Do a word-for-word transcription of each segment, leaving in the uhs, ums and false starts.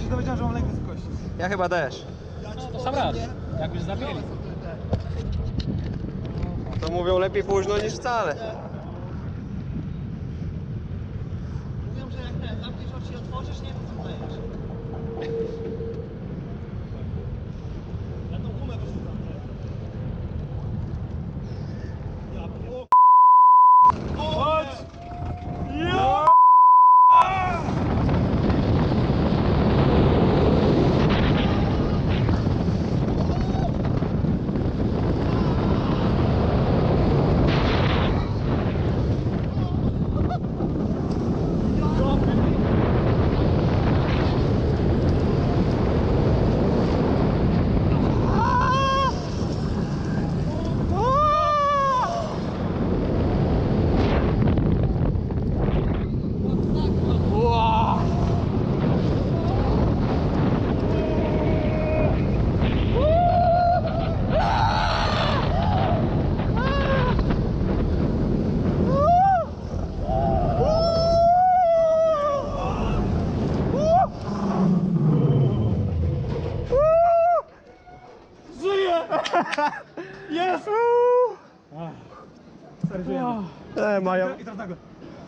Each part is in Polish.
się dowiedziałem, że mam lęk wysokości. Ja chyba też. No to sam raz, jakbyś zapięli. To mówią lepiej późno niż wcale. Mówią, że jak ten zamkniesz oczy i otworzysz, nie wiem co dajesz. Ja tą gumę wyrzucam. Ja chodź! Ja! Jest! Stary, żyjemy. E, mają. I teraz nagle.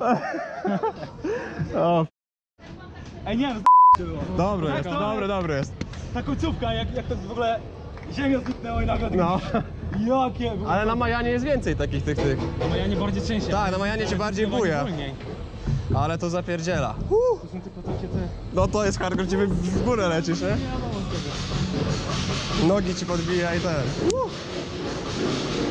O, Ej, nie, no z***cie było. dobry Tak, jest, to- dobry, dobry jest. Ta końcówka, jak, jak to w ogóle ziemia zniknęła i nagle... No. Jakie... Ale na Majanie jest więcej takich tych tych. No ja nie bardziej częściej. Tak, na Majanie cię bardziej buja. Ale to zapierdziela. Uh. To są tylko takie te... No to jest hardcore, gdzie w górę lecisz, nie? Nogi ci podbija i ten. Uh.